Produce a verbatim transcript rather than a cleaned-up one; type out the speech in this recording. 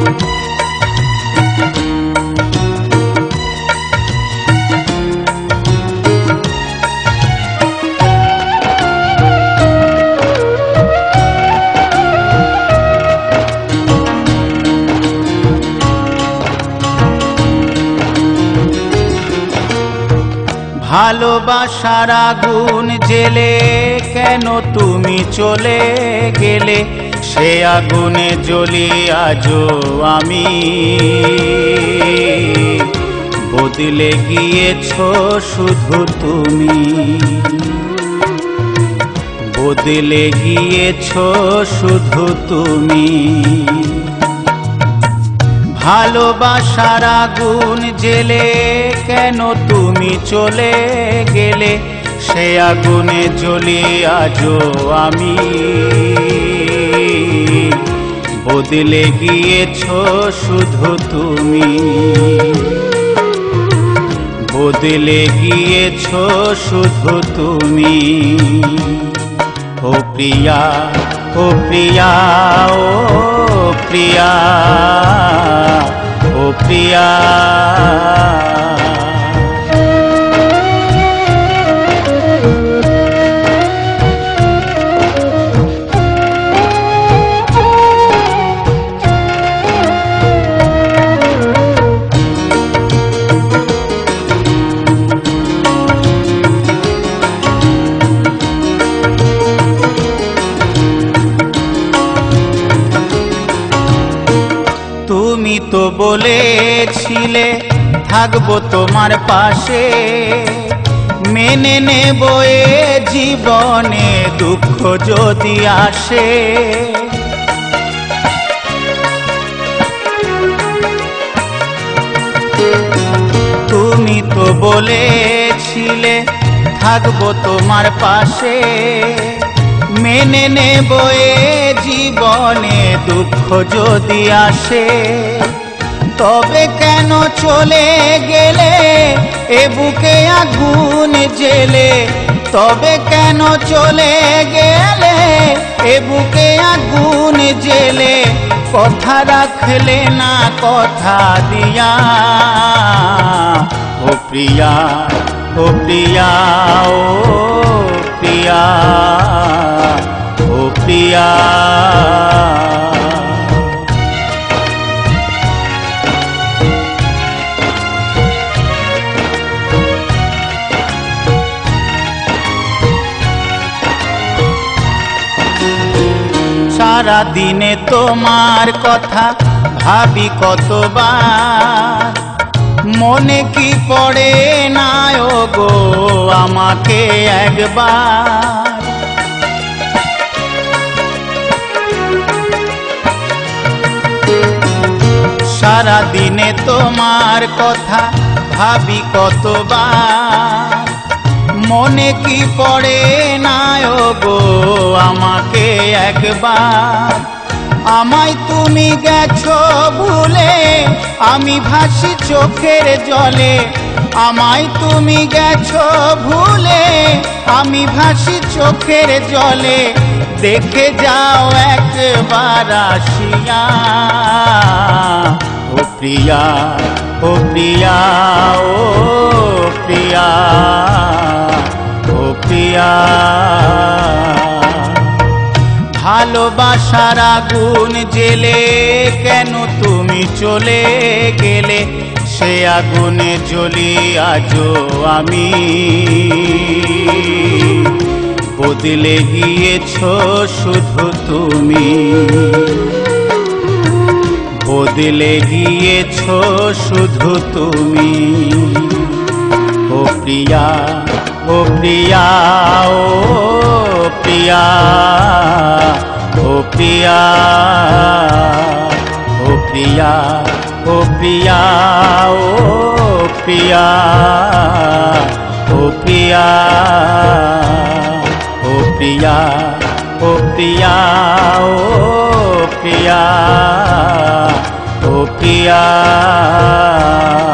ভালোবাসার আগুন জেলে কেন তুমি চলে গেলে, সে আগুনে জ্বলি আজও আমি। বদলে গিয়েছো শুধু তুমি, বদলে গিয়েছো শুধু তুমি। ভালোবাসার আগুন জেলে কেন তুমি চলে গেলে, সে আগুনে জ্বলি আজও আমি। বদলে গিয়েছো শুধু তুমি, বদলে গিয়েছো শুধু তুমি। ও প্রিয়া, ও প্রিয়া, ও প্রিয়া, ও প্রিয়া। তুমি তো বলেছিলে থাকবো তোমার পাশে, মেনে নেব এ জীবনে দুঃখ যদি আসে। তুমি তো বলেছিলে থাকবো তোমার পাশে, মেনে নেব এ জীবনে দুঃখ যদি আসে। তবে কেন চলে গেলে এ বুকে আগুন জেলে, তবে কেন চলে গেলে এ বুকে আগুন জেলে। কথা রাখলে না কথা দিয়া, ও প্রিয়া, ও প্রিয়া, ও প্রিয়া, ও প্রিয়া। সারা দিনে তোমার কথা ভাবি কতবার, মনে কি পড়ে না ও গো আমাকে একবার। সারা দিনে তোমার কথা ভাবি কতবার, মনে কি পড়ে না ও গো আমাকে একবার। আমায় তুমি গেছো ভুলে, আমি ভাসি চোখের জলে। আমায় তুমি গেছো ভুলে, আমি ভাসি চোখের জলে। দেখে যাও একবার আসিয়া, ও প্রিয়া, ও প্রিয়া, ও প্রিয়া, ও প্রিয়া। ভালোবাসার আগুন জেলে কেন তুমি চলে গেলে, সে আগুনে জ্বলি আজও আমি। বদলে গিয়েছো শুধু তুমি, বদলে গিয়েছো শুধু তুমি। ও প্রিয়া, ও প্রিয়া, ও প্রিয়া, ও প্রিয়া, ও প্রিয়া, ও প্রিয়া, ও প্রিয়া, ও প্রিয়া, ও প্রিয়া, ও প্রিয়া, ও প্রিয়া, ও প্রিয়া।